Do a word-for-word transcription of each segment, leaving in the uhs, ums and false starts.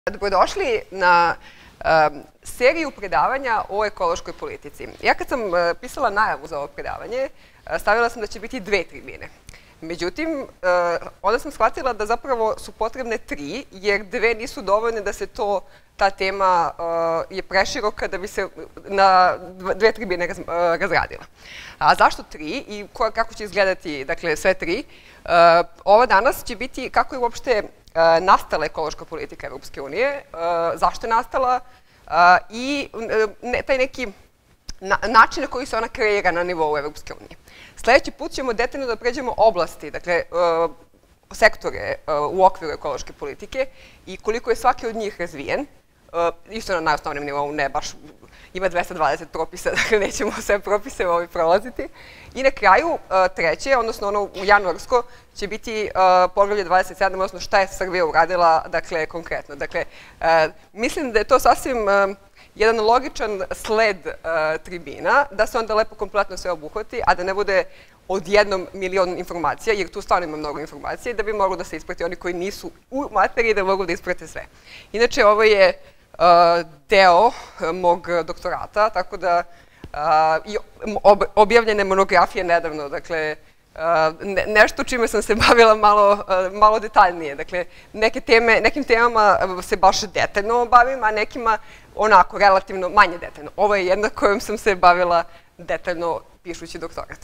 Dobrodošli na um, seriju predavanja o ekološkoj politici. Ja kad sam uh, pisala najavu za ovo predavanje, uh, stavila sam da će biti dve tribine. Međutim, uh, onda sam shvatila da zapravo su potrebne tri, jer dve nisu dovoljne da se to, ta tema uh, je preširoka da bi se na dve tribine raz, uh, razradila. A zašto tri i ko, kako će izgledati dakle, sve tri? Uh, ova danas će biti kako je uopšte nastala ekološka politika Evropske unije, zašto je nastala i taj neki način na koji se ona kreira na nivou Evropske unije. Sljedeći put ćemo detaljno da pređemo oblasti, dakle, sektore u okviru ekološke politike i koliko je svaki od njih razvijen, isto na najosnovnijem nivou, ne baš, ima dvesta dvadeset propisa, dakle nećemo sve propise ovi prolaziti. I na kraju, treće, odnosno ono u januarsko, će biti poglavlje dvadeset sedam, odnosno šta je Srbija uradila, dakle, konkretno. Dakle, mislim da je to sasvim jedan logičan sled tribina, da se onda lepo kompletno sve obuhvati, a da ne bude odjednom milion informacija, jer tu stvarno ima mnogo informacija i da bi moglo da se isprati oni koji nisu u materiji, da mogu da isprate sve. Inače, ovo je deo mog doktorata, tako da i objavljene monografije nedavno, dakle, nešto čime sam se bavila malo detaljnije. Dakle, nekim temama se baš detaljno bavim, a nekima onako relativno manje detaljno. Ovo je jedna kojom sam se bavila detaljno pišući doktorat.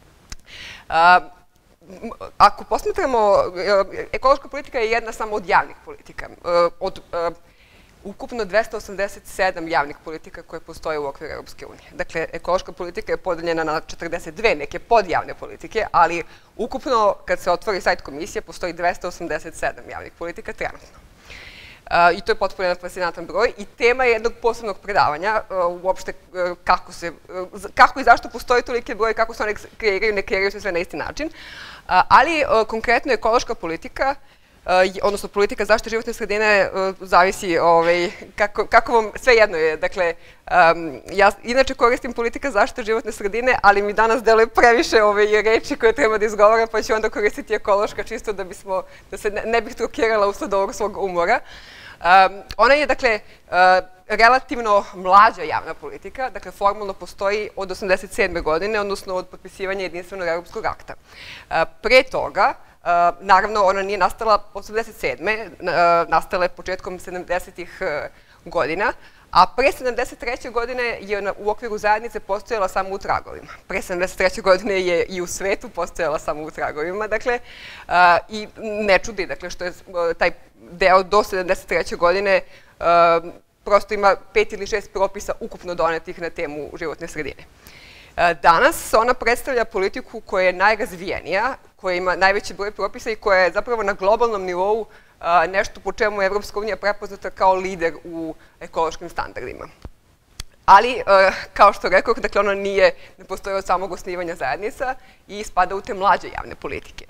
Ako posmatramo, ekološka politika je jedna samo od javnih politika. Od ukupno dvesta osamdeset sedam javnih politika koje postoje u okviru Evropske unije. Dakle, ekološka politika je podeljena na četrdeset dve neke podjavne politike, ali ukupno, kad se otvori sajt komisije, postoji dvesta osamdeset sedam javnih politika trenutno. I to je potpuno jedan fascinantan broj. I tema je jednog posebnog predavanja, uopšte kako i zašto postoji tolike broje, kako se one kreiraju, ne kreiraju se sve na isti način. Ali, konkretno, ekološka politika, odnosno politika zaštite životne sredine, zavisi kako vam sve jedno je. Dakle, ja inače koristim politika zaštite životne sredine, ali mi danas deluje previše reči koje treba da izgovaram, pa ću onda koristiti ekološka čisto da se ne bih trokirala usled ovog svog umora. Ona je, dakle, relativno mlađa javna politika, dakle, formalno postoji od osamdeset sedme godine, odnosno od potpisivanja jedinstvenog evropskog akta. Pre toga, naravno, ona nije nastala osamdeset sedme, nastala je početkom sedamdesetih godina, a pre sedamdeset treće godine je u okviru zajednice postojala samo u tragovima. Pre sedamdeset treće godine je i u svetu postojala samo u tragovima, dakle, i ne čudi, dakle, što je taj deo do sedamdeset treće godine prosto ima pet ili šest propisa ukupno donetih na temu životne sredine. Danas ona predstavlja politiku koja je najrazvijenija, koja ima najveći broj propisa i koja je zapravo na globalnom nivou nešto po čemu je Evropska unija prepoznata kao lider u ekološkim standardima. Ali, kao što rekao, dakle, ona nije, ne postoji od samog osnivanja zajednica i spada u te mlađe javne politike.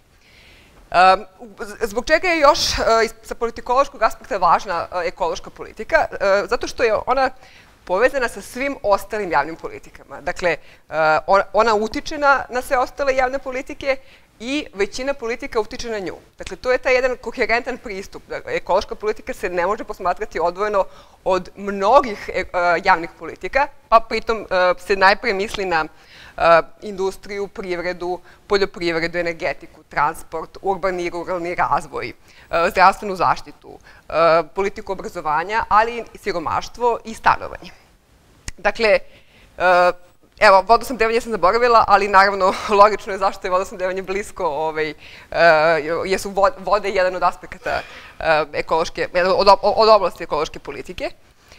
Zbog čega je još sa politikološkog aspekta važna ekološka politika? Zato što je ona povezana sa svim ostalim javnim politikama. Dakle, ona utiče na sve ostale javne politike i većina politika utiče na nju. Dakle, to je taj jedan koherentan pristup. Ekološka politika se ne može posmatrati odvojeno od mnogih javnih politika, pa pritom se najpre misli na industriju, privredu, poljoprivredu, energetiku, transport, urbani i ruralni razvoj, zdravstvenu zaštitu, politiku obrazovanja, ali i siromaštvo i stanovanje. Dakle, evo, vodosnabdevanje sam zaboravila, ali naravno logično je zašto je vodosnabdevanje blisko, jer su vode jedan od aspekata ekološke, od oblasti ekološke politike.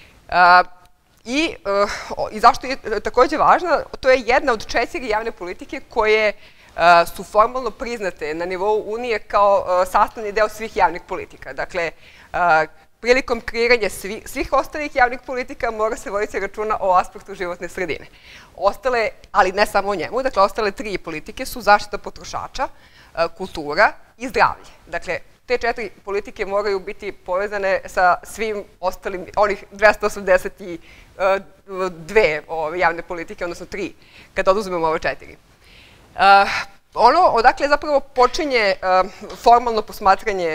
I zašto je takođe važna, to je jedna od četiri javne politike koje su formalno priznate na nivou Unije kao sastavni deo svih javnih politika. Dakle, prilikom kreiranja svih ostalih javnih politika mora se voditi računa o aspektu životne sredine. Ostale, ali ne samo o njemu, dakle, ostale tri politike su zaštita potrošača, kultura i zdravlje. Dakle, te četiri politike moraju biti povezane sa svim ostalim, onih dvesta osamdeset dve javne politike, odnosno tri, kada oduzmemo ove četiri. Ono odakle zapravo počinje formalno posmatranje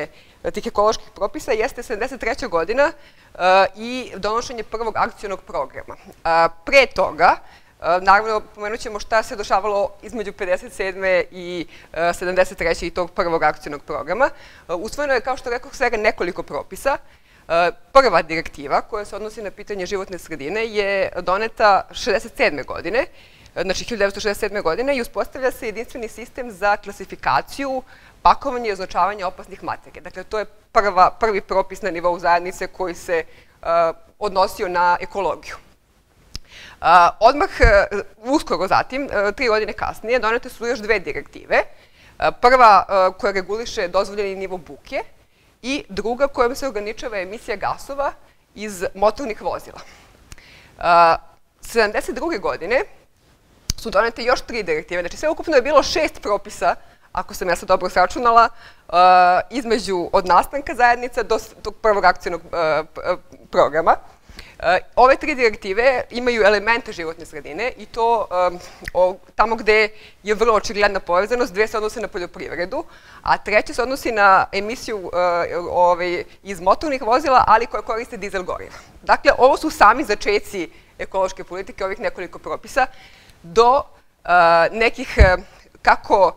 tih ekoloških propisa jeste sedamdeset treća godina i donošenje prvog akcionog programa. Pre toga, naravno, pomenut ćemo šta se dešavalo između pedeset sedme i sedamdeset treće i tog prvog akcionog programa. Usvojeno je, kao što rekao, svega nekoliko propisa. Prva direktiva, koja se odnosi na pitanje životne sredine, je doneta šezdeset sedme godine, znači hiljadu devetsto šezdeset sedme. godine i uspostavlja se jedinstveni sistem za klasifikaciju, pakovanje i označavanje opasnih materija. Dakle, to je prvi propis na nivou zajednice koji se odnosio na ekologiju. Odmah, uskoro zatim, tri godine kasnije, donete su još dve direktive. Prva koja reguliše dozvoljeni nivo buke i druga kojom se ograničava emisija gasova iz motornih vozila. sedamdeset druge. godine su donete još tri direktive, znači sve ukupno je bilo šest propisa, ako sam ja sad dobro sračunala, između od nastanka zajednica do tog prvog akcionog programa. Ove tri direktive imaju elemente životne sredine i to tamo gde je vrlo očigledna povezanost, dve se odnose na poljoprivredu, a treća se odnosi na emisiju iz motornih vozila, ali koja koriste dizel goriva. Dakle, ovo su sami začeci ekološke politike, ovih nekoliko propisa, do nekih kako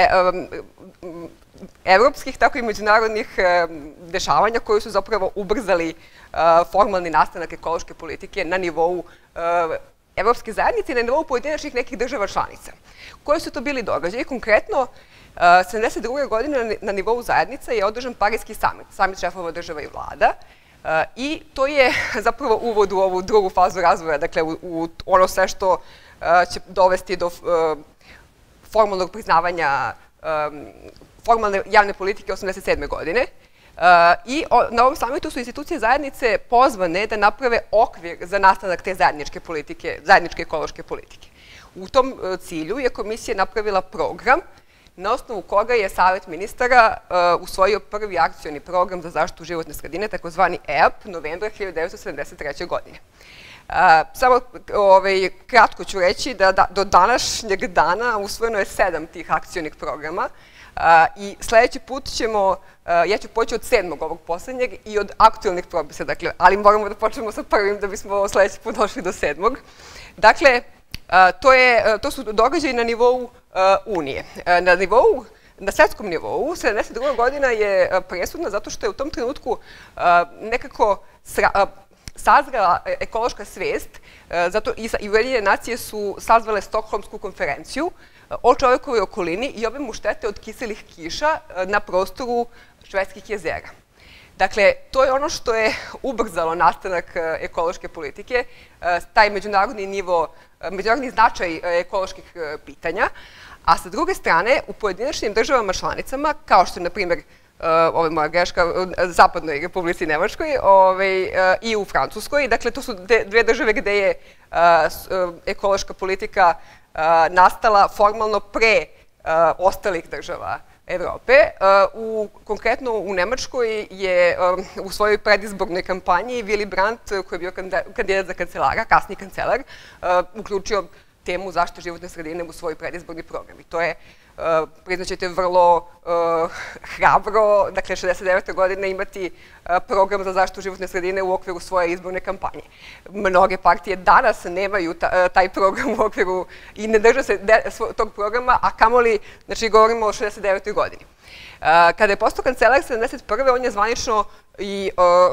evropskih, tako i međunarodnih dešavanja koji su zapravo ubrzali formalni nastanak ekološke politike na nivou evropske zajednice i na nivou pojedinačnih nekih država članica. Koji su to bili događaji? Konkretno, sedamdeset druge. godine na nivou zajednica je održan Pariski samit, samit šefova država i vlada, i to je zapravo uvod u ovu drugu fazu razvoja, dakle u ono sve što će dovesti do formalnog priznavanja formalne javne politike osamdeset sedme. godine. I na ovom samitu su institucije zajednice pozvane da naprave okvir za nastanak te zajedničke politike, zajedničke ekološke politike. U tom cilju je komisija napravila program na osnovu koga je Savet ministara usvojio prvi akcioni program za zaštitu životne sredine, takozvani E A P, novembra hiljadu devetsto sedamdeset treće. godine. Samo kratko ću reći da do današnjeg dana usvojeno je sedam tih akcionih programa i sledeći put ćemo, ja ću poći od sedmog ovog poslednjeg i od aktualnih propisa, ali moramo da počnemo sa prvim da bismo sledeći put došli do sedmog. Dakle, to su događaji na nivou Unije. Na nivou, na svetskom nivou, sedamdeset druga. godina je presudna zato što je u tom trenutku nekako sazrela ekološka svest i Ujedinjene nacije su sazvale Stokholmsku konferenciju o čovekovoj okolini i obimu štete od kiselih kiša na prostoru švedskih jezera. Dakle, to je ono što je ubrzalo nastanak ekološke politike, taj međunarodni nivo, međunarodni značaj ekoloških pitanja, a sa druge strane, u pojedinačnim državama članicama, kao što je, na primjer, ovo je moja greška, Zapadnoj Republici Nemačkoj i u Francuskoj. Dakle, to su dve države gde je ekološka politika nastala formalno pre ostalih država Evrope. Konkretno u Nemačkoj je u svojoj predizbornoj kampanji Willy Brandt, koji je bio kandidat za kancelara, kasni kancelar, uključio temu zaštite životne sredine u svoj predizborni program. I to je, priznaćete, vrlo hrabro, dakle, šezdeset devete. godine imati program za zaštitu životne sredine u okviru svoje izborne kampanje. Mnoge partije danas nemaju taj program u okviru i ne drže se tog programa, a kamoli, znači, govorimo o šezdeset devetoj. godini. Kada je postao kancelar sedamdeset prve. on je zvanično i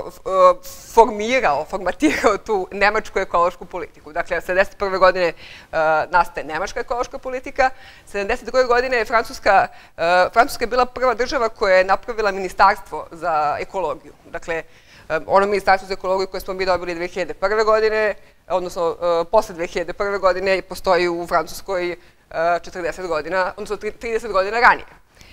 formirao, formatirao tu nemačku ekološku politiku. Dakle, sedamdeset prve. godine nastaje nemačka ekološka politika, sedamdeset druge. godine Francuska je bila prva država koja je napravila ministarstvo za ekologiju. Dakle, ono ministarstvo za ekologiju koje smo mi dobili dve hiljade prve. godine, odnosno posle dve hiljade prve. godine, postoji u Francuskoj četrdeset godina, odnosno trideset godina ranije.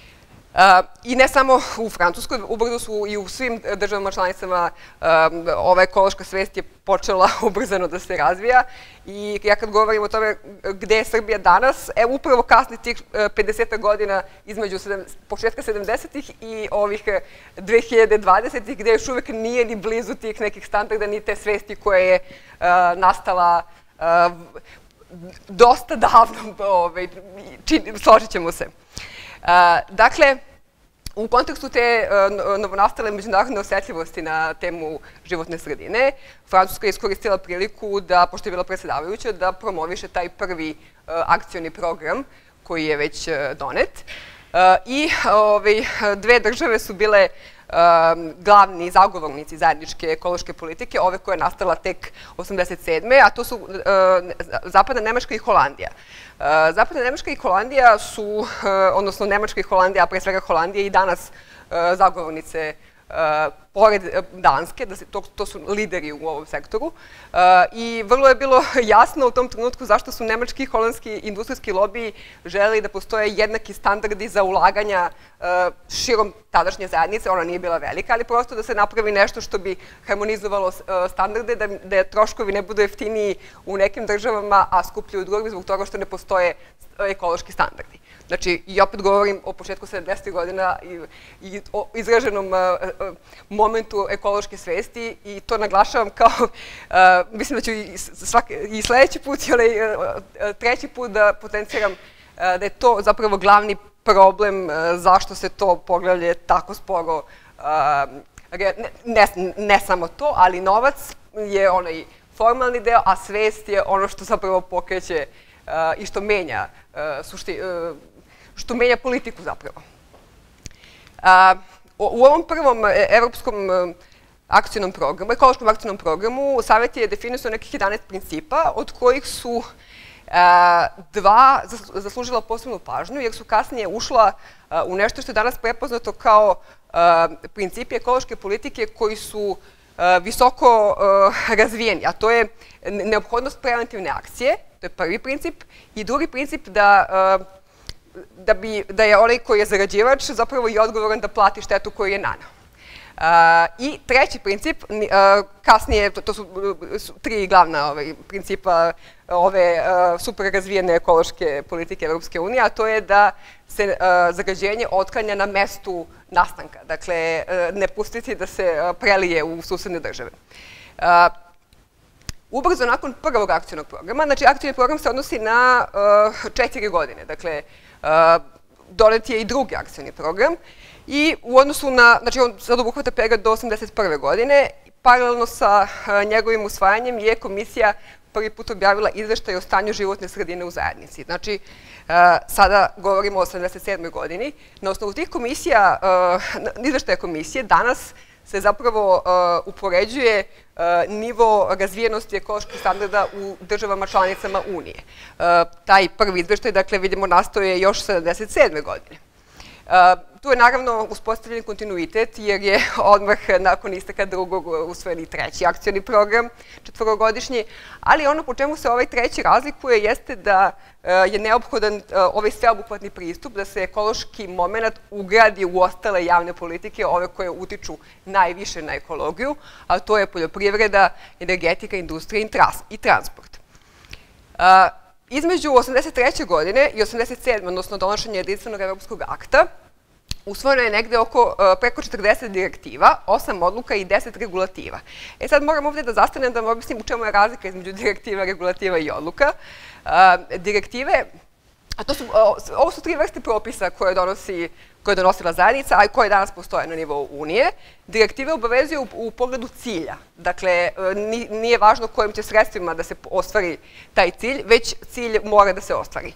I ne samo u Francuskoj, ubrzo su i u svim državama članicama ova ekološka svest je počela ubrzano da se razvija i ja kad govorim o tome gde je Srbija danas, evo upravo kasni tih pedeset godina između početka sedamdesetih i ovih dve hiljade dvadesetih gde još uvek nije ni blizu tih nekih standarda ni te svesti koja je nastala dosta davno, složit ćemo se. Dakle, U kontekstu te novonastale međunarodne osetljivosti na temu životne sredine, Francuska je iskoristila priliku da, pošto je bila predsjedavajuća, da promoviše taj prvi akcioni program koji je već donet. I dve države su bile glavni zagovornici zajedničke ekološke politike, ove koja je nastala tek osamdeset sedme a to su Zapadna Nemačka i Holandija. Zapadna Nemačka i Holandija su, odnosno Nemačka i Holandija, a pre svega Holandija i danas zagovornice pored Danske, to su lideri u ovom sektoru. I vrlo je bilo jasno u tom trenutku zašto su nemački i holandski industrijski lobiji želeli da postoje jednaki standardi za ulaganja širom tadašnje zajednice. Ona nije bila velika, ali prosto da se napravi nešto što bi harmonizovalo standarde, da troškovi ne budu jeftiniji u nekim državama, a skuplji u drugim zbog toga što ne postoje ekološki standardi. Znači, i opet govorim o početku sedamdesetih godina i o izraženom momentu ekološke svesti i to naglašavam kao, mislim da ću i sledeći put i treći put da potenciram da je to zapravo glavni problem zašto se to poglavlje tako sporo, ne samo to, ali novac je onaj formalni deo, a svest je ono što zapravo pokreće i što menja što menja politiku zapravo. U ovom prvom evropskom akcijnom programu, ekološkom akcijnom programu, Savet je definisao nekih jedanaest principa, od kojih su dva zaslužila posebnu pažnju, jer su kasnije ušla u nešto što je danas prepoznato kao principi ekološke politike koji su visoko razvijeni, a to je neophodnost preventivne akcije, to je prvi princip, i drugi princip da da je onaj koji je zarađivač zapravo i odgovoran da plati štetu koju je naneo. I treći princip, kasnije, to su tri glavna principa ove super razvijene ekološke politike Evropske unije, a to je da se zagađenje otklanja na mestu nastanka, dakle ne pustiti da se prelije u susedne države. Ubrzo nakon prvog akcijnog programa, znači akcijni program se odnosi na četiri godine, dakle donet je i drugi akcijni program i u odnosu na, znači on sad obuhvata period do osamdeset prve godine, paralelno sa njegovim usvajanjem je komisija prvi put objavila izveštaj o stanju životne sredine u zajednici. Znači, sada govorimo o osamdeset sedmoj godini. Na osnovu tih komisija, izveštaja komisije, danas se zapravo upoređuje nivo razvijenosti ekoloških standarda u državama članicama Unije. Taj prvi izveštaj, dakle, vidimo, nastao je još sedamdeset sedme godine. Tu je naravno uspostavljen kontinuitet, jer je odmah nakon isteka drugog usvojen i treći akcijni program, četvorogodišnji, ali ono po čemu se ovaj treći razlikuje jeste da je neophodan ovaj sveobuhvatni pristup, da se ekološki moment ugradi u ostale javne politike, ove koje utiču najviše na ekologiju, a to je poljoprivreda, energetika, industrija i transport. Između osamdeset treće godine i osamdeset sedme odnosno donošenja jedinstvenog evropskog akta, usvojeno je negde oko preko četrdeset direktiva, osam odluka i deset regulativa. E sad moram ovde da zastanem da vam objasnim u čemu je razlika između direktiva, regulativa i odluka. Direktive, a to su, ovo su tri vrste propisa koje donosi, koje je donosila zajednica, a koje danas postoje na nivou Unije. Direktive obavezuju u pogledu cilja. Dakle, nije važno kojim će sredstvima da se ostvari taj cilj, već cilj mora da se ostvari.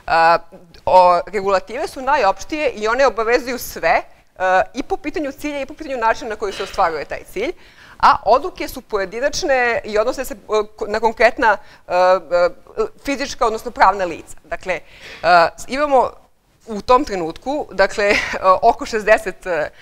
Regulative su najopštije i one obavezuju sve i po pitanju cilja i po pitanju načina na koji se ostvaruje taj cilj, a odluke su pojedinačne i odnose se na konkretna fizička, odnosno pravna lica. Dakle, imamo u tom trenutku, dakle, oko šezdeset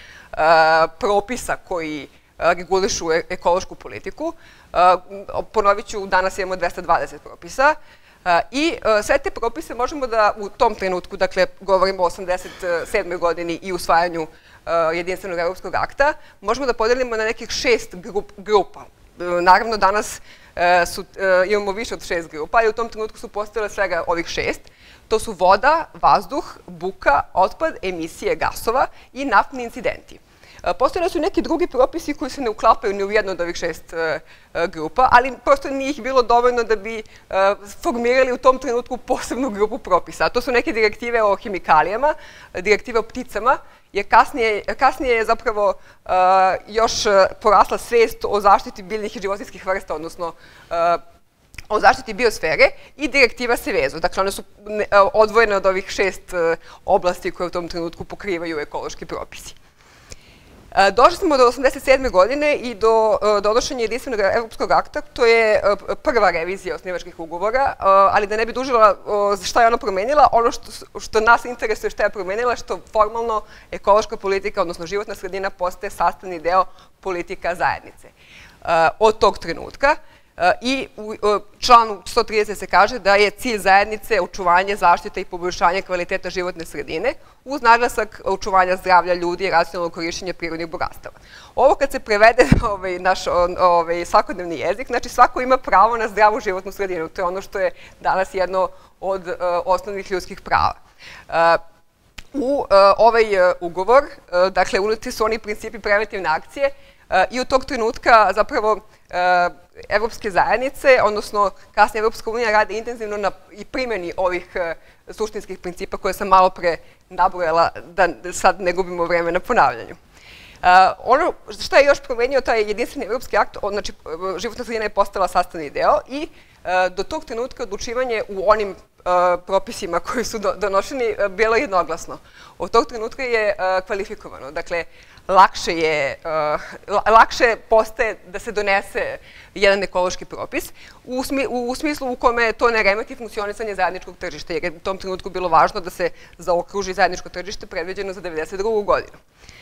propisa koji regulišu ekološku politiku. Ponovit ću, danas imamo dvesta dvadeset propisa. I sve te propise možemo da u tom trenutku, dakle, govorimo o osamdeset sedmoj godini i usvajanju jedinstvenog evropskog akta, možemo da podelimo na nekih šest grupa. Naravno, danas imamo više od šest grupa, ali u tom trenutku su postojale svega ovih šest. To su voda, vazduh, buka, otpad, emisije gasova i naftni incidenti. Postojali su neki drugi propisi koji se ne uklapaju ni u jednu od ovih šest grupa, ali prosto nije ih bilo dovoljno da bi formirali u tom trenutku posebnu grupu propisa. To su neke direktive o hemikalijama, direktive o pticama jer kasnije je zapravo još porasla svest o zaštiti biljnih i životinjskih vrsta, odnosno o zaštiti biosfere i direktiva Seveso. Dakle, one su odvojene od ovih šest oblasti koje u tom trenutku pokrivaju ekološki propisi. Došli smo do osamdeset sedme godine i do donošenja jedinstvenog evropskog akta. To je prva revizija osnivačkih ugovora, ali da ne bi dužila šta je ona promenila, ono što nas interesuje šta je promenila, što formalno ekološka politika, odnosno životna sredina, postaje sastavni deo politika zajednice. Od tog trenutka i u članu sto trideset se kaže da je cilj zajednice očuvanje, zaštita i poboljšanje kvaliteta životne sredine uz naglasak očuvanja zdravlja ljudi i racionalno korišćenje prirodnih bogatstava. Ovo kad se prevede na naš svakodnevni jezik, znači svako ima pravo na zdravu životnu sredinu. To je ono što je danas jedno od osnovnih ljudskih prava. U ovaj ugovor, dakle, uneti su oni principi preventivne akcije i od tog trenutka zapravo evropske zajednice, odnosno kasnije Evropska unija rade intenzivno na i primjeni ovih suštinskih principa koje sam malo pre nabrojala, da sad ne gubimo vreme na ponavljanju. Ono što je još promenio taj jedinstveni evropski akt, znači životna sredina je postala sastavni deo i do tog trenutka odlučivanje u onim propisima koji su donošeni bilo jednoglasno. Od tog trenutka je kvalifikovano. Dakle, lakše postaje da se donese jedan ekološki propis u smislu u kome to ne remeti funkcionisanje zajedničkog tržišta, jer je u tom trenutku bilo važno da se zaokruži zajedničko tržište predviđeno za devedeset drugu godinu.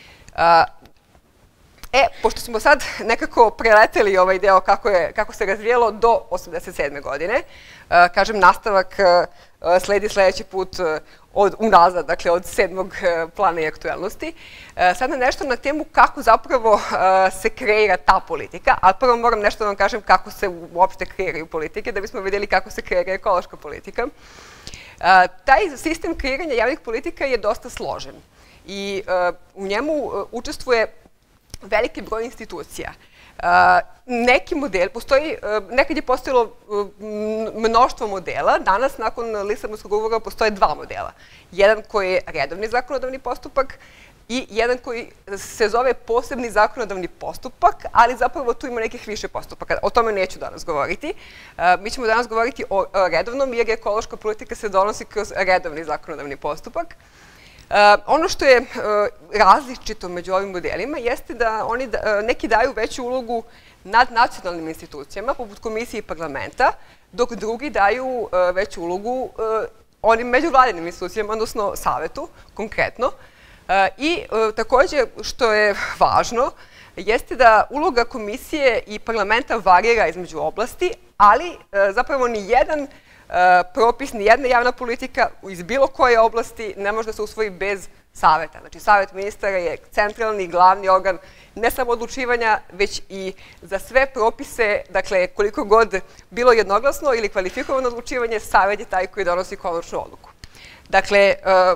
E, pošto smo sad nekako preleteli ovaj deo kako se razvijelo do osamdeset sedme godine, kažem, nastavak sledi sledeći put unazad, dakle od sedmog plana i aktuelnosti. Sad na nešto na temu kako zapravo se kreira ta politika, ali prvo moram nešto da vam kažem kako se uopšte kreiraju politike, da bismo vidjeli kako se kreira ekološka politika. Taj sistem kreiranja javnih politika je dosta složen i u njemu učestvuje veliki broj institucija. Neki model, postoji, nekad je postojalo mnoštvo modela, danas nakon Lisabonskog ugovora postoje dva modela. Jedan koji je redovni zakonodavni postupak i jedan koji se zove posebni zakonodavni postupak, ali zapravo tu ima nekih više postupaka. O tome neću danas govoriti. Mi ćemo danas govoriti o redovnom, jer ekološka politika se donosi kroz redovni zakonodavni postupak. Ono što je različito među ovim modelima jeste da oni neki daju veću ulogu nad nacionalnim institucijama, poput komisije i parlamenta, dok drugi daju veću ulogu onim međuvladinim institucijama, odnosno savetu, konkretno. I takođe, što je važno, jeste da uloga komisije i parlamenta varira između oblasti, ali zapravo ni jedan propis, ni jedna javna politika iz bilo koje oblasti ne može da se usvoji bez saveta. Znači, savet ministara je centralni, glavni organ ne samo odlučivanja, već i za sve propise, dakle, koliko god bilo jednoglasno ili kvalifikovano odlučivanje, savet je taj koji donosi konačnu odluku. Dakle,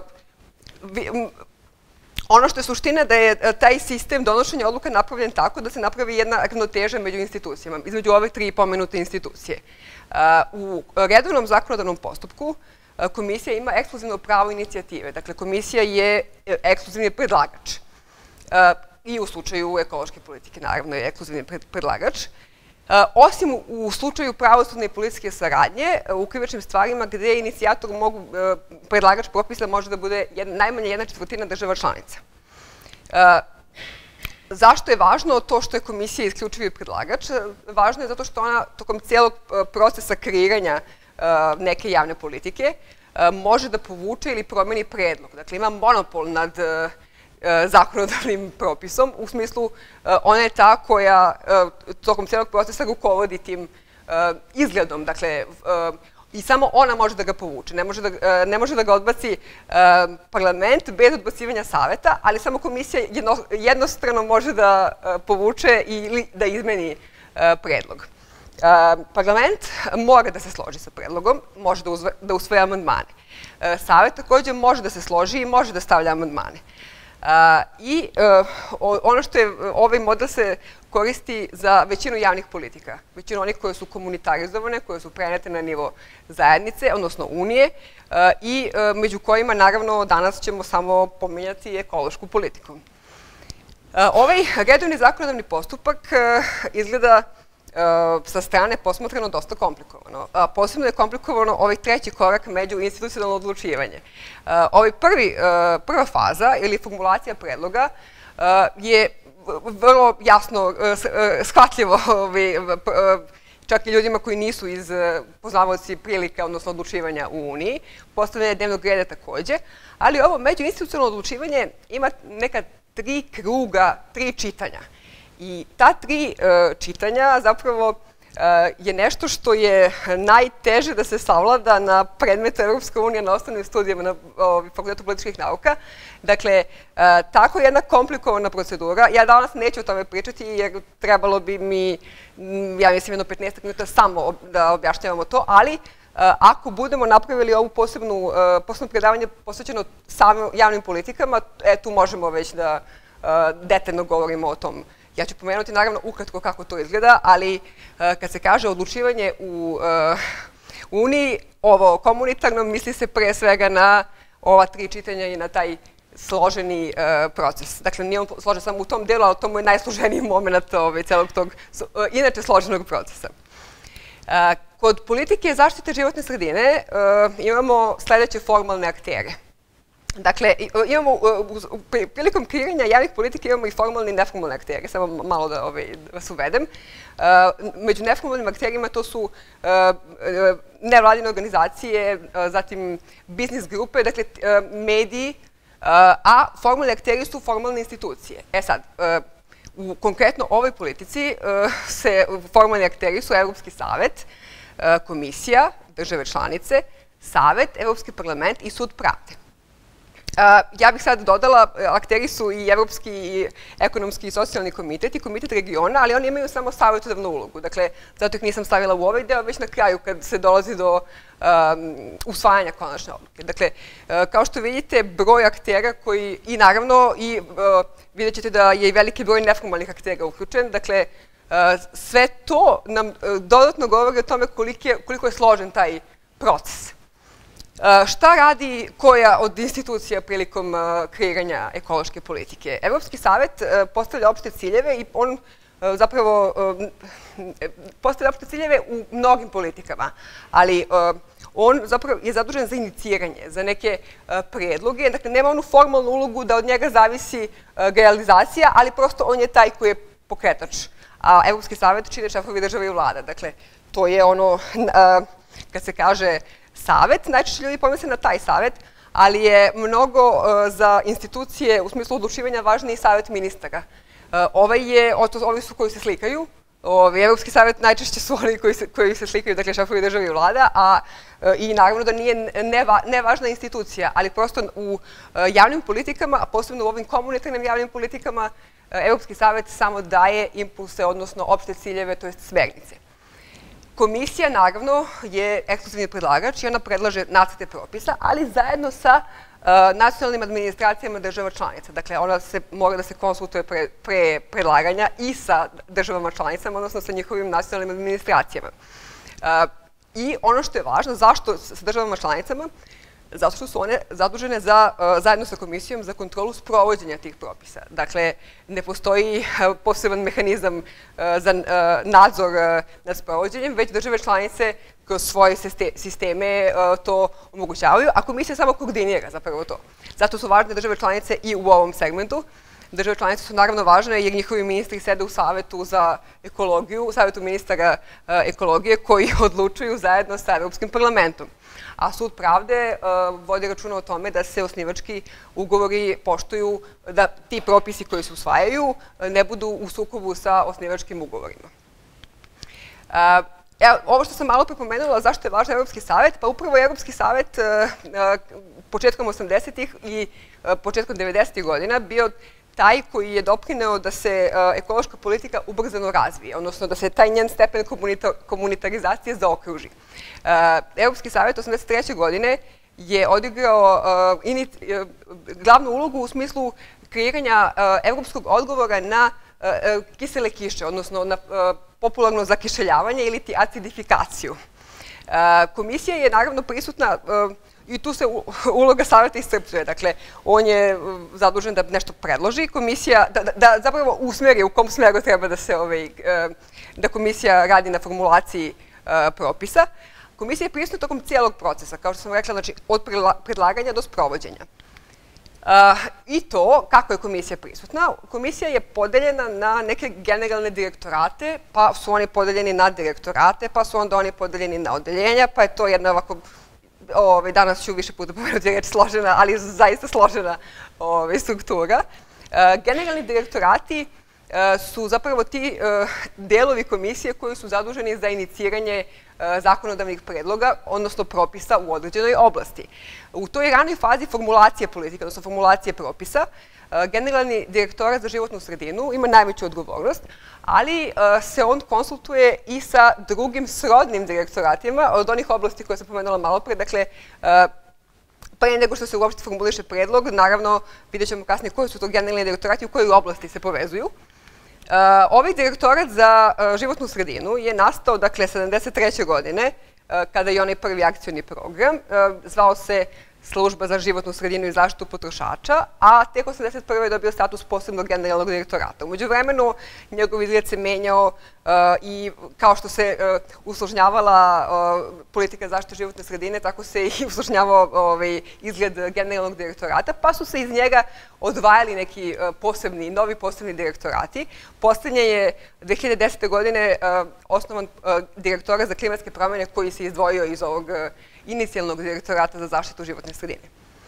ono što je suština da je taj sistem donošenja odluka napravljen tako da se napravi jedna ravnoteža među institucijama, između ove tri pomenute institucije. U redovnom zakonodavnom postupku komisija ima ekskluzivno pravo inicijative. Dakle, komisija je ekskluzivni predlagač. I u slučaju ekološke politike, naravno, je ekskluzivni predlagač. Osim u slučaju pravosudne i policijske saradnje, u krivičnim stvarima gde inicijator mogu, predlagač propisa može da bude najmanje jedna četvrtina država članica. Zašto je važno to što je komisija isključivi predlagač? Važno je zato što ona tokom cijelog procesa kreiranja neke javne politike može da povuče ili promeni predlog. Dakle, ima monopol nad zakonodavnim propisom, u smislu ona je ta koja tokom cijelog procesa rukovodi tim izgledom. Dakle, i samo ona može da ga povuče. Ne može da ga odbaci parlament bez odbacivanja saveta, ali samo komisija jednostrano može da povuče ili da izmeni predlog. Parlament mora da se složi sa predlogom, može da usvoje amandmane. Savet također može da se složi i može da stavlja amandmane. I ono što je, ovaj model se koristi za većinu javnih politika. Većinu onih koje su komunitarizovane, koje su prenete na nivo zajednice, odnosno Unije, i među kojima, naravno, danas ćemo samo pominjati ekološku politiku. Ovaj redovni zakonodavni postupak izgleda sa strane posmatrano dosta komplikovano. Posebno je komplikovano ovaj treći korak međuinstitucionalno odlučivanje. Ovaj prva faza ili formulacija predloga je vrlo jasno shvatljivo čak i ljudima koji nisu iz poznavaoci prilika, odnosno odlučivanja u Uniji, postavljanje dnevnog reda takođe, ali ovo međuinstitucionalno odlučivanje ima neka tri kruga, tri čitanja. I ta tri čitanja zapravo je nešto što je najteže da se savlada na predmetu Evropska unija na osnovnim studijama na Fakultetu političkih nauka. Dakle, tako jedna komplikovana procedura. Ja danas neću o tome pričati jer trebalo bi mi, ja mislim, jedno petnaestak minuta samo da objašnjavamo to, ali ako budemo napravili ovu posebnu predavanje posvećeno samim javnim politikama, tu možemo već da detaljno govorimo o tom. Ja ću pomenuti, naravno, ukratko kako to izgleda, ali kad se kaže odlučivanje u Uniji, ovo komunitarno, misli se pre svega na ova tri čitanja i na taj složeni proces. Dakle, nije on složen samo u tom delu, ali to mu je najsloženiji moment celog tog, inače, složenog procesa. Kod politike zaštite životne sredine imamo sledeće formalne aktere. Dakle, imamo, prilikom kreiranja javnih politika imamo i formalne i neformalne aktere, samo malo da vas uvedem. Među neformalnim akterima to su nevladine organizacije, zatim biznis grupe, dakle mediji, a formalni akteri su formalne institucije. E sad, u konkretno ovoj politici formalni akteri su Evropski savet, Komisija, države članice, Savet, Evropski parlament i Sud pravde. Ja bih sad dodala, akteri su i Evropski ekonomski i socijalni komitet i komitet regiona, ali oni imaju samo savjetodavnu ulogu. Dakle, zato ih nisam stavila u ovaj deo, već na kraju kad se dolazi do usvajanja konačne odluke. Dakle, kao što vidite, broj aktera koji, i naravno, i vidjet ćete da je i veliki broj neformalnih aktera uključen. Dakle, sve to nam dodatno govori o tome koliko je složen taj proces. Šta radi koja od institucija prilikom kreiranja ekološke politike? Evropski savet postavlja opšte ciljeve i on zapravo postavlja opšte ciljeve u mnogim politikama, ali on zapravo je zadužen za iniciranje, za neke predloge. Dakle, nema onu formalnu ulogu da od njega zavisi realizacija, ali prosto on je taj koji je pokretač. A Evropski savet čine šefovi države i vlada. Dakle, to je ono, kad se kaže savet, najčešće ljudi pomisle na taj savet, ali je mnogo za institucije u smislu odlučivanja važniji savet ministara. Ovi su koji se slikaju, Evropski savet najčešće su oni koji se slikaju, dakle šefovi države i vlada, i naravno da nije nevažna institucija, ali prosto u javnim politikama, a posebno u ovim komunitarnim javnim politikama, Evropski savet samo daje impulse, odnosno opšte ciljeve, to je smernice. Komisija, naravno, je ekskluzivni predlagač i ona predlaže nacrte propisa, ali zajedno sa nacionalnim administracijama država članica. Dakle, ona mora da se konsultuje pre predlaganja i sa državama članicama, odnosno sa njihovim nacionalnim administracijama. I ono što je važno, zašto sa državama članicama? Zato što su one zadužene zajedno sa komisijom za kontrolu sprovođenja tih propisa. Dakle, ne postoji poseban mehanizam za nadzor nad sprovođenjem, već države članice kroz svoje sisteme to omogućavaju, a komisija samo koordinira zapravo to. Zato su važne države članice i u ovom segmentu. Države članice su naravno važne jer njihovi ministri sede u Savetu za ekologiju, u Savetu ministara ekologije koji odlučuju zajedno sa Evropskim parlamentom. A Sud pravde vodi računa o tome da se osnivački ugovori poštuju, da ti propisi koji se usvajaju ne budu u sukobu sa osnivačkim ugovorima. Ovo što sam malo prepomenula, zašto je važan Evropski savet? Pa upravo je Evropski savet početkom osamdesetih i početkom devedesetih godina bio taj koji je doprineo da se ekološka politika ubrzano razvije, odnosno da se taj njen stepen komunitarizacije zaokruži. Evropski savet osamdeset treće godine je odigrao glavnu ulogu u smislu kreiranja evropskog odgovora na kisele kiše, odnosno na popularno zakišeljavanje ili ti acidifikaciju. Komisija je naravno prisutna i tu se uloga saveta iscrpljuje. Dakle, on je zadužen da nešto predloži, komisija, da zapravo usmeri u kom smeru treba da se, da komisija radi na formulaciji propisa. Komisija je prisutna tokom cijelog procesa, kao što sam rekla, znači od predlaganja do sprovođenja. I to, kako je komisija prisutna? Komisija je podeljena na neke generalne direktorate, pa su oni podeljeni na direktorate, pa su onda oni podeljeni na odeljenja, pa je to jedna ovako, danas ću više puta pomenuti reč složena, ali zaista složena struktura. Generalni direktorati su zapravo ti delovi komisije koji su zaduženi za iniciranje zakonodavnih predloga, odnosno propisa u određenoj oblasti. U toj ranoj fazi formulacije politike, odnosno formulacije propisa, generalni direktorat za životnu sredinu ima najveću odgovornost, ali se on konsultuje i sa drugim srodnim direktoratima od onih oblasti koje sam pomenula malo pre. Dakle, pre nego što se uopšte formuliše predlog, naravno vidjet ćemo kasnije koji su to generalni direktorati i u kojoj oblasti se povezuju. Ovaj direktorat za životnu sredinu je nastao, dakle, sedamdeset treće godine, kada je onaj prvi akcioni program, zvao se Služba za životnu sredinu i zaštitu potrošača, a tek osamdeset prve je dobio status posebnog generalnog direktorata. Umeđu vremenu, njegov izgled se menjao i kao što se usložnjavala politika zaštite životne sredine, tako se i usložnjavao izgled generalnog direktorata, pa su se iz njega odvajali neki posebni, novi posebni direktorati. Poslednje je dve hiljade desete. godine osnovan direktorat za klimatske promjene koji se izdvojio iz ovog inicijalnog direktorata za zaštitu životne sredine.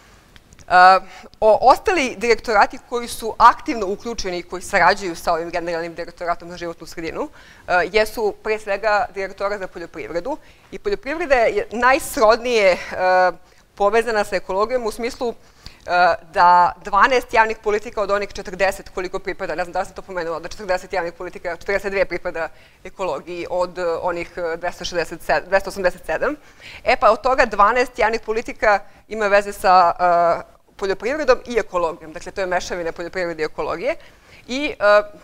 Ostali direktorati koji su aktivno uključeni i koji sarađuju sa ovim generalnim direktoratom za životnu sredinu jesu pre svega direktorat za poljoprivredu i poljoprivreda je najsrodnije povezana sa ekologijom u smislu da dvanaest javnih politika od onih četrdeset koliko pripada, ne znam da li sam to pomenula, da četrdeset javnih politika, četrdeset dve pripada ekologiji od onih dvesta osamdeset sedam. E pa od toga dvanaest javnih politika ima veze sa poljoprivredom i ekologijom. Dakle, to je mešavina poljoprivrede i ekologije. I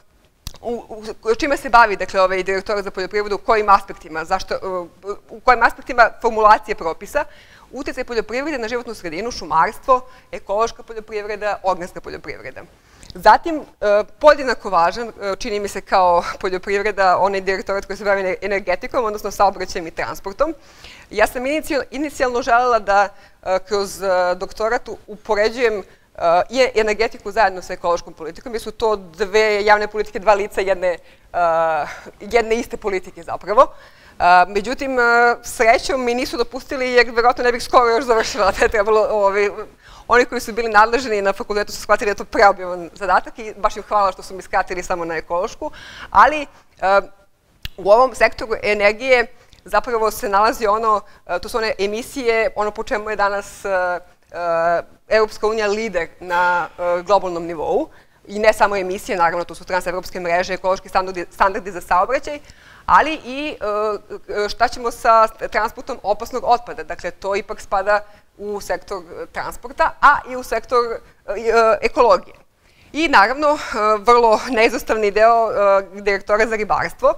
čime se bavi, dakle, ovaj direktorat za poljoprivredu, u kojim aspektima, u kojim aspektima formulacije propisa, uticaj poljoprivrede na životnu sredinu, šumarstvo, ekološka poljoprivreda, organska poljoprivreda. Zatim, podjednako važan, čini mi se kao poljoprivreda, onaj direktorat koji se bavi energetikom, odnosno saobraćajem i transportom. Ja sam inicijalno želela da kroz doktorat upoređujem i energetiku zajedno sa ekološkom politikom, jer su to dve javne politike, dva lica jedne iste politike zapravo. Međutim, srećom mi nisu dopustili, jer verovatno ne bih skoro još završila. Oni koji su bili nadležni na fakultetu su shvatili da je to preobiman zadatak i baš im hvala što su mi skratili samo na ekološku, ali u ovom sektoru energije zapravo se nalazi ono, to su one emisije, ono po čemu je danas Evropska unija lider na globalnom nivou i ne samo emisije, naravno to su transevropske mreže, ekološki standardi za saobraćaj, ali i šta ćemo sa transportom opasnog otpada. Dakle, to ipak spada u sektor transporta, a i u sektor ekologije. I naravno, vrlo neizostavni deo direktora za ribarstvo.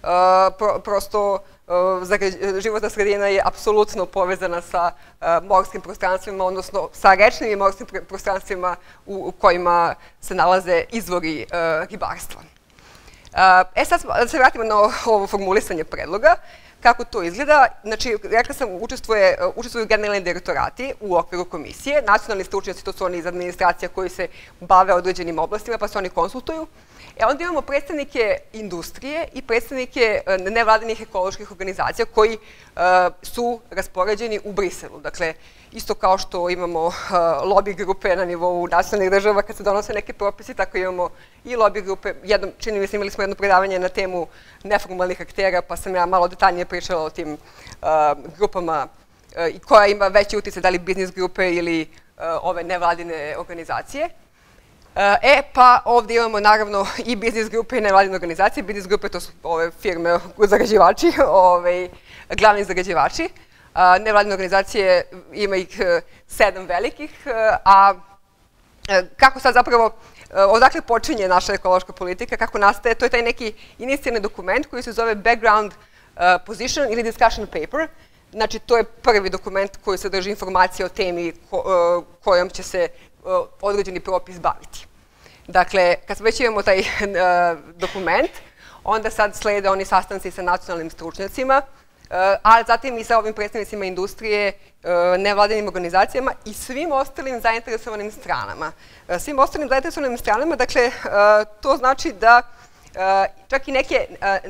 Prosto, životna sredina je apsolutno povezana sa morskim prostranstvima, odnosno sa rečnim i morskim prostranstvima u kojima se nalaze izvori ribarstva. E sad da se vratimo na ovo formulisanje predloga. Kako to izgleda? Znači, rekla sam, učestvuju generalni direktorati u okviru komisije. Nacionalni stručnjaci, to su oni iz administracija koji se bave određenim oblastima, pa se oni konsultuju. E onda imamo predstavnike industrije i predstavnike nevladinih ekoloških organizacija koji su raspoređeni u Briselu. Dakle, isto kao što imamo lobby grupe na nivou nacionalnih država kad se donose neke propisi, tako imamo i lobby grupe. Čini mi se, imali smo jedno predavanje na temu neformalnih aktera, pa sam ja malo detaljnije pričala o tim grupama koja ima veći uticaj, da li biznis grupe ili ove nevladine organizacije. E, pa ovdje imamo naravno i biznis grupe i nevladine organizacije. Biznis grupe to su ove firme zagađivači, glavni zagađivači. Nevladine organizacije, ima ih sedam velikih, a kako sad zapravo, odakle počinje naša ekološka politika, kako nastaje, to je taj neki inicijalni dokument koji se zove Background Position ili Discussion Paper. Znači, to je prvi dokument koji sadrži informacije o temi kojom će se određeni propis baviti. Dakle, kad već imamo taj dokument, onda sad slede oni sastanci sa nacionalnim stručnjacima, a zatim i sa ovim predstavnicima industrije, nevladinim organizacijama i svim ostalim zainteresovanim stranama. Svim ostalim zainteresovanim stranama, dakle, to znači da čak i neke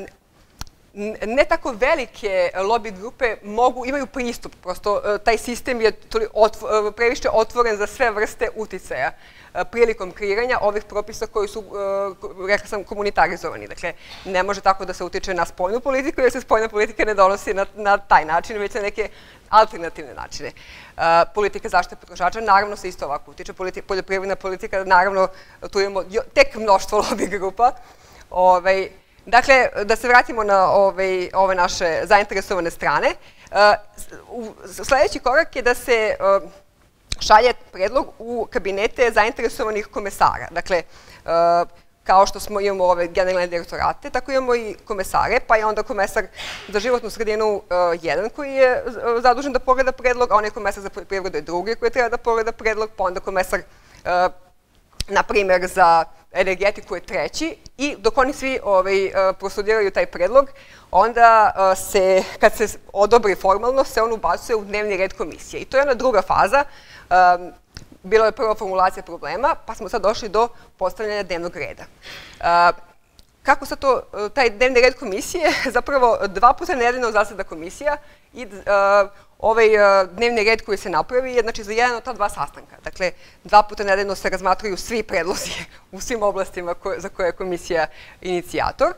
ne tako velike lobby grupe mogu, imaju pristup, prosto taj sistem je previše otvoren za sve vrste uticaja prilikom kreiranja ovih propisa koji su, rekla sam, komunitarizovani. Dakle, ne može tako da se utiče na spoljnu politiku, jer se spoljna politika ne donosi na taj način, već na neke alternativne načine. Politika zaštite potrošača, naravno, se isto ovako utiče. Poljoprivredna politika, naravno, tu imamo tek mnoštvo lobby grupa. Dakle, da se vratimo na ove naše zainteresovane strane. Sljedeći korak je da se šalje predlog u kabinete zainteresovanih komesara. Dakle, kao što smo imamo ove generalne direktorate, tako imamo i komesare, pa je onda komesar za životnu sredinu jedan koji je zadužen da pogleda predlog, a on je komesar za poljoprivredu je drugi koji treba da pogleda predlog, pa onda komesar, na primjer, za energetiku je treći i dok oni svi prostudiraju taj predlog, onda se, kad se odobri formalno, se on ubacuje u dnevni red komisije. I to je ona druga faza. Bilo je prva formulacija problema, pa smo sad došli do postavljanja dnevnog reda. Kako sad to, taj dnevni red komisije, zapravo dva puta nedeljno zaseda komisija i ovaj dnevni red koji se napravi je znači za jedan od ta dva sastanka. Dakle, dva puta nedeljno se razmatraju svi predlozi u svim oblastima za koje je komisija inicijator.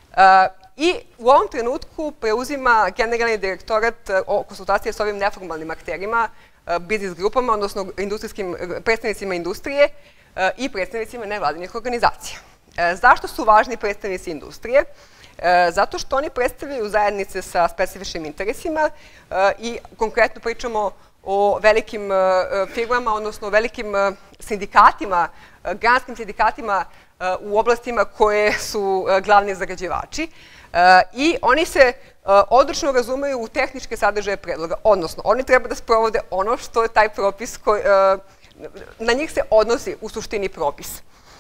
I u ovom trenutku preuzima generalni direktorat konsultacije s ovim neformalnim akterima, biznis grupama, odnosno predstavnicima industrije i predstavnicima nevladinih organizacija. Zašto su važni predstavnici industrije? Zato što oni predstavljaju zajednice sa specifičnim interesima i konkretno pričamo o velikim firmama, odnosno o velikim sindikatima, granskim sindikatima u oblastima koje su glavni zagađivači i oni se odlično razumeju u tehničke sadržaje predloga, odnosno oni treba da sprovode ono što je taj propis, na njih se odnosi u suštini propis.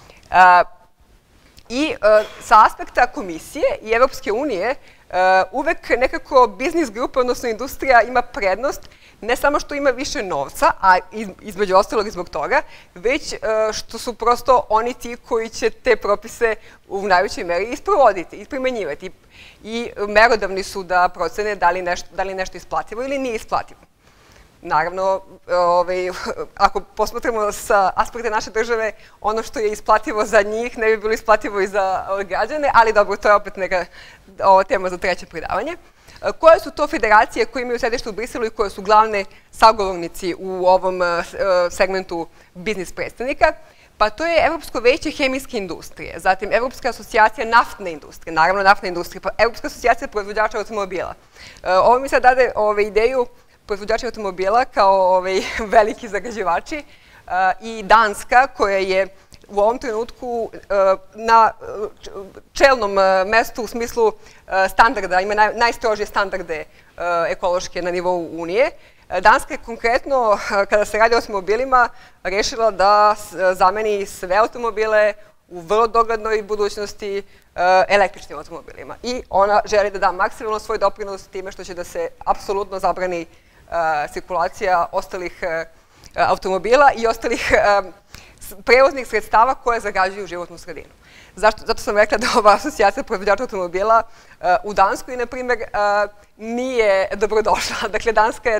I sa aspekta komisije i Evropske unije uvek nekako biznis grupa, odnosno industrija ima prednost, ne samo što ima više novca, a između ostalog i zbog toga, već što su prosto oni ti koji će te propise u najvećoj meri isprovoditi i primenjivati. I merodavni su da procene da li je nešto isplativo ili nije isplativo. Naravno, ako posmatramo sa aspekta naše države, ono što je isplativo za njih ne bi bilo isplativo i za građane, ali dobro, to je opet neka tema za treće predavanje. Koje su to federacije koje imaju sedište u Briselu i koje su glavne sagovornici u ovom segmentu biznis predstavnika? Pa to je Evropsko veće hemijske industrije, zatim Evropska asocijacija naftne industrije, naravno naftne industrije, pa Evropska asocijacija proizvođača automobila. Ovo mi sad dade ideju proizvođači automobila kao veliki zagađivači i Danska koja je u ovom trenutku na čelnom mestu u smislu standarda, ima najstrožije standarde ekološke na nivou Unije. Danska je konkretno, kada se radi o automobilima, rešila da zameni sve automobile u vrlo doglednoj budućnosti električnim automobilima. I ona želi da da maksimalno svoj doprinos time što će da se apsolutno zabrani cirkulacija ostalih automobila i ostalih prevoznih sredstava koje zagađuju životnu sredinu. Zato sam rekla da ova asocijacija proizvođača automobila u Danskoj, na primjer, nije dobrodošla. Dakle, Danska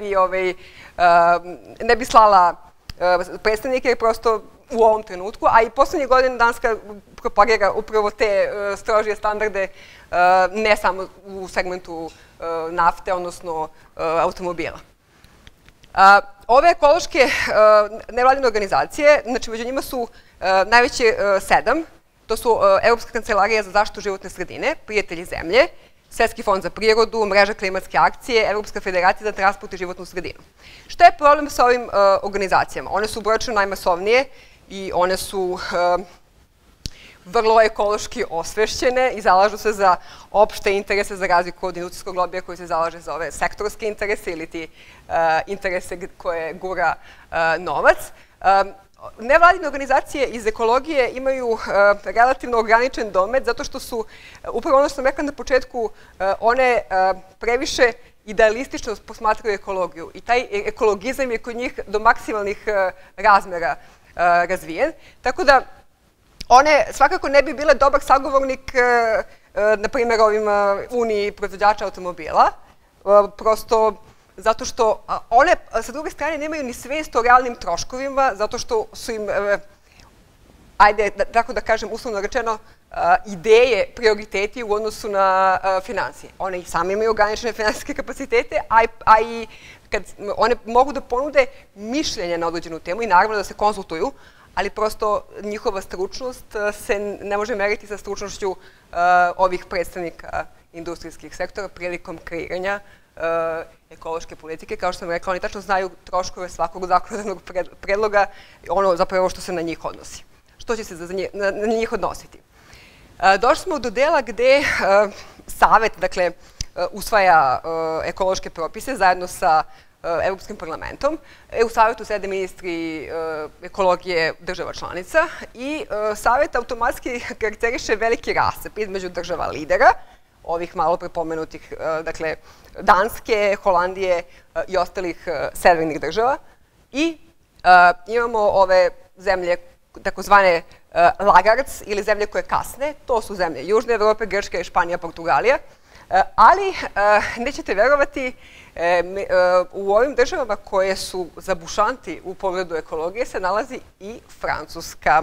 ne bi slala predstavnike prosto u ovom trenutku, a i poslednje godine Danska propagira upravo te strožije standarde, ne samo u segmentu nafte, odnosno automobila. Ove ekološke nevladine organizacije, znači među njima su najveće sedam, to su Evropska kancelarija za zaštitu životne sredine, Prijatelji zemlje, Svetski fond za prirodu, Mreža klimatske akcije, Evropska federacija za transport i životnu sredinu. Šta je problem sa ovim organizacijama? One su brojčno najmasovnije i one su vrlo ekološki osvešćene i zalažu se za opšte interese za razliku od industrijskog lobija koji se zalaže za ove sektorske interese ili ti interese koje gura novac. Nevladine organizacije iz ekologije imaju relativno ograničen domet zato što su, upravo ono što sam rekla na početku, one previše idealistično posmatraju ekologiju i taj ekologizam je kod njih do maksimalnih razmera razvijen. Tako da one svakako ne bi bile dobar sagovornik, na primjer, ovim Uniji proizvođača automobila, prosto zato što one, sa druge strane, nemaju ni svest o realnim troškovima, zato što su im, ajde, tako da kažem, uslovno rečeno, ideje, prioriteti u odnosu na financije. One i same imaju ograničene finansijske kapacitete, a i kad one mogu da ponude mišljenje na određenu temu i naravno da se konsultuju, ali prosto njihova stručnost se ne može meriti sa stručnošću ovih predstavnika industrijskih sektora prilikom kreiranja ekološke politike. Kao što sam rekla, oni tačno znaju troškove svakog zakonodavnog predloga, ono zapravo što se na njih odnosi. Što će se na njih odnositi? Došli smo do dela gde Savet, dakle, usvaja ekološke propise zajedno sa Evropskim parlamentom. U Savetu sede ministri ekologije država članica i Savet automatski karakteriše veliki rascep između država lidera, ovih malo prepomenutih, dakle, Danske, Holandije i ostalih severnih država. I imamo ove zemlje, takozvane laggards ili zemlje koje kasne. To su zemlje Južne Evrope, Grčka, Španija, Portugalija. Ali, nećete verovati, u ovim državama koje su zabušanti u pogledu ekologije se nalazi i Francuska.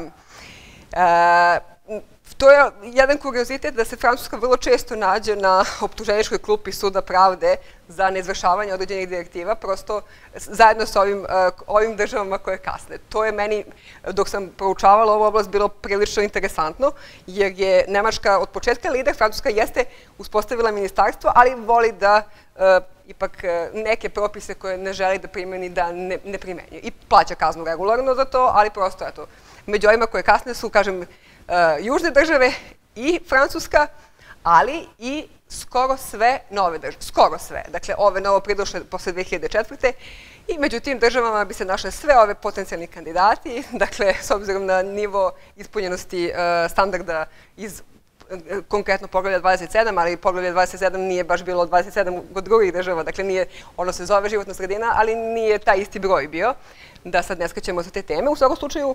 To je jedan kuriozitet da se Francuska vrlo često nađe na optuženičkoj klupi Suda pravde za neizvršavanje određenih direktiva, prosto zajedno sa ovim državama koje kasne. To je meni, dok sam proučavala ovu oblast, bilo prilično interesantno, jer je Nemačka od početka lider, Francuska jeste uspostavila ministarstvo, ali voli da ipak neke propise koje ne želi da primeni, da ne primenjuje. I plaća kaznu regularno za to, ali prosto, eto, među ovima koje kasne su, kažem, južne države i Francuska, ali i skoro sve nove države. Skoro sve. Dakle, ove novo pridošle posle dve hiljade četvrte. I među tim državama bi se našle sve ove potencijalni kandidati. Dakle, s obzirom na nivo ispunjenosti standarda iz konkretno poglavlja dvadeset sedam, ali poglavlja dvadeset sedam nije baš bilo dvadeset sedam kod drugih država. Dakle, nije, ono se zove životna sredina, ali nije taj isti broj bio. Da sad ne skačemo sa te teme. U svakom slučaju,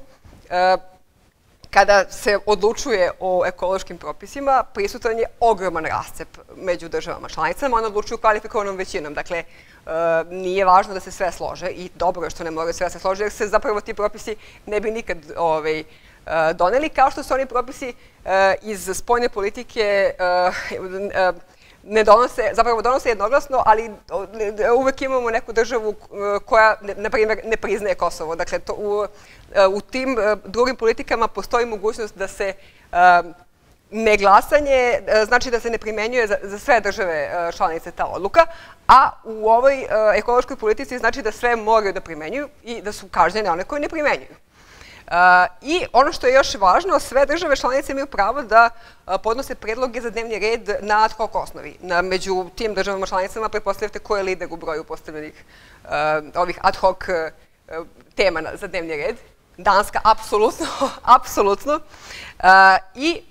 kada se odlučuje o ekološkim propisima, prisutan je ogroman rascep među državama članicama, one odlučuju kvalifikovanom većinom. Dakle, nije važno da se sve slože i dobro je što ne moraju sve se slože, jer se zapravo ti propisi ne bi nikad doneli, kao što su oni propisi iz spoljne politike ne donose, zapravo donose jednoglasno, ali uvek imamo neku državu koja, na primjer, ne priznaje Kosovo. Dakle, u tim drugim politikama postoji mogućnost da se neglasanje, znači da se ne primenjuje za sve države članice ta odluka, a u ovoj ekološkoj politici znači da sve moraju da primenjuju i da su kažnjene one koje ne primenjuju. I ono što je još važno, sve države članice imaju pravo da podnose predloge za dnevni red na ad hoc osnovi. Među tim državama članicama pretpostavljate ko je lider u broju postavljenih ovih ad hoc tema za dnevni red. Danska, apsolutno, apsolutno. I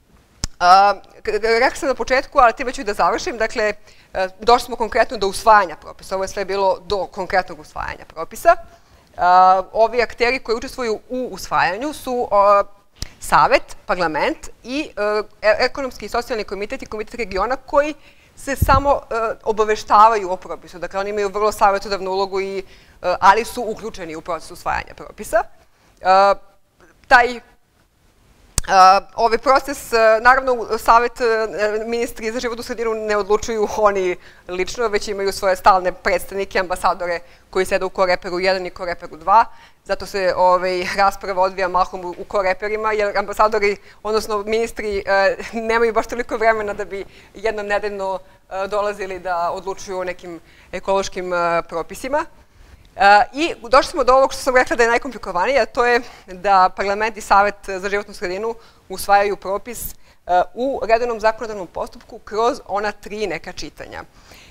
rekla sam na početku, ali time ću i da završim, dakle, došli smo konkretno do usvajanja propisa. Ovo je sve bilo do konkretnog usvajanja propisa. Ovi akteri koji učestvuju u usvajanju su Savet, parlament i ekonomski i socijalni komitet i komitet regiona koji se samo obaveštavaju o propisu. Dakle, oni imaju vrlo savjetodavnu ulogu, ali su uključeni u proces usvajanja propisa. Taj Ovaj proces, naravno, Savet ministri za životnu sredinu ne odlučuju oni lično, već imaju svoje stalne predstavnike, ambasadore koji sede u Koreperu jedan i Koreperu dva. Zato se rasprava odvija mahom u Koreperima, jer ambasadori, odnosno ministri, nemaju baš toliko vremena da bi jednom nedeljno dolazili da odlučuju o nekim ekološkim propisima. I došli smo do ovog što sam rekla da je najkomplikovanije, a to je da Parlament i Savet za životnu sredinu usvajaju propis u redovnom zakonodavnom postupku kroz ona tri neka čitanja.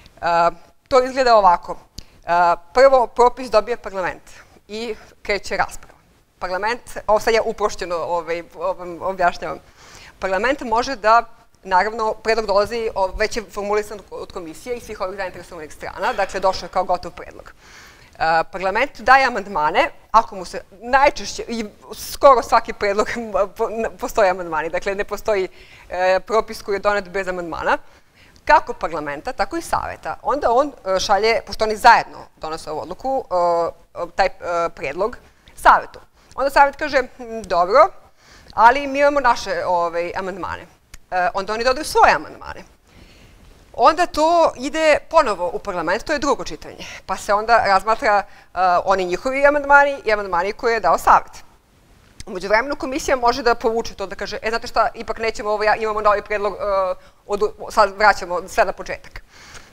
To izgleda ovako. Prvo, propis dobije Parlament i kreće rasprava. Parlament, ovo sad ja uprošćeno objašnjavam, Parlament može da, naravno, predlog dolazi, već je formulisan od komisije i svih ovih zainteresovanih strana, dakle došao je kao gotov predlog. Parlament daje amandmane, ako mu se najčešće, i skoro svaki predlog postoje amandmani, dakle ne postoji propis koji je donet bez amandmana, kako parlamenta, tako i saveta. Onda on šalje, pošto oni zajedno donose ovu odluku, taj predlog savetu. Onda savet kaže, dobro, ali mi imamo naše amandmane. Onda oni dodaju svoje amandmane. Onda to ide ponovo u parlament, to je drugo čitanje, pa se onda razmatra oni njihovi amandmani i amandmani koje je dao savet. U međuvremenu komisija može da povuče to, da kaže, e, znate šta, ipak nećemo ovo, imamo novi predlog, sad vraćamo sve na početak.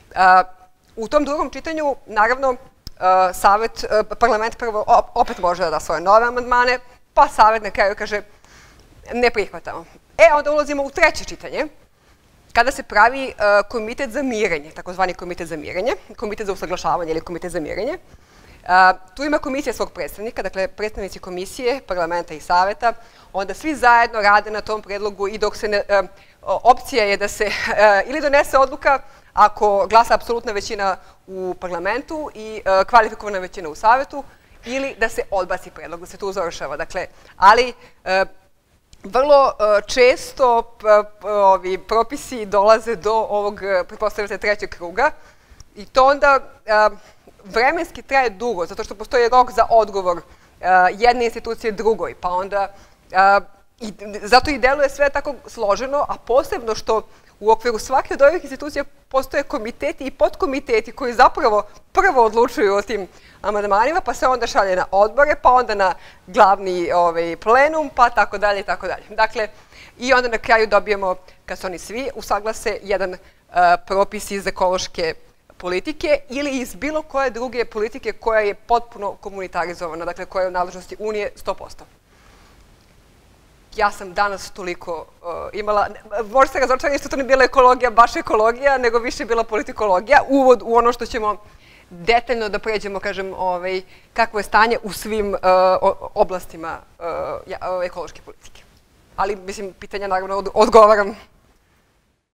U tom drugom čitanju, naravno, savet, parlament prvo opet može da da svoje nove amandmane, pa savet na kraju kaže, ne prihvatamo. E, onda ulazimo u treće čitanje, kada se pravi komitet za mirenje, takozvani komitet za mirenje, komitet za usaglašavanje ili komitet za mirenje. Tu ima komisija svog predstavnika, dakle predstavnici komisije, parlamenta i saveta, onda svi zajedno rade na tom predlogu i dok se ne, opcija je da se ili donese odluka ako glasa apsolutna većina u parlamentu i kvalifikovana većina u savetu, ili da se odbaci predlog, da se tu završava. Dakle, ali vrlo često ovi propisi dolaze do ovog, pretpostavljate, trećeg kruga i to onda vremenski traje dugo, zato što postoji rok za odgovor jedne institucije drugoj, pa onda, zato i deluje sve tako složeno, a posebno što u okviru svake od ovih institucija postoje komiteti i podkomiteti koji zapravo prvo odlučuju o tim amandmanima, pa se onda šalje na odbore, pa onda na glavni plenum, pa tako dalje i tako dalje. Dakle, i onda na kraju dobijemo, kad se oni svi usaglase, jedan propis iz ekološke politike ili iz bilo koje druge politike koja je potpuno komunitarizovana, dakle koja je u nadležnosti Unije sto posto. Ja sam danas toliko imala, možda se razočarati što to ne bila ekologija, baš ekologija, nego više bila politikologija, uvod u ono što ćemo detaljno da pređemo, kažem, kakvo je stanje u svim oblastima ekološke politike. Ali, mislim, pitanja naravno odgovaram.